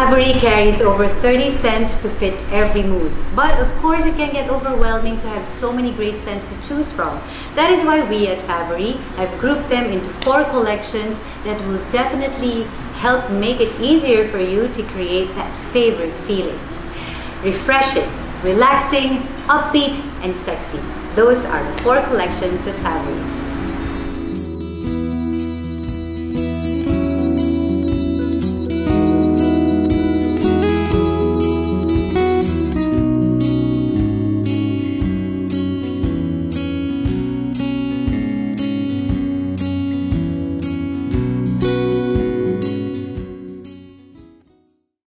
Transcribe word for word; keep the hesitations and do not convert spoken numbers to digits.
FAVORI carries over thirty scents to fit every mood. But of course, it can get overwhelming to have so many great scents to choose from. That is why we at FAVORI have grouped them into four collections that will definitely help make it easier for you to create that favorite feeling. Refreshing, relaxing, upbeat, and sexy. Those are the four collections of FAVORI.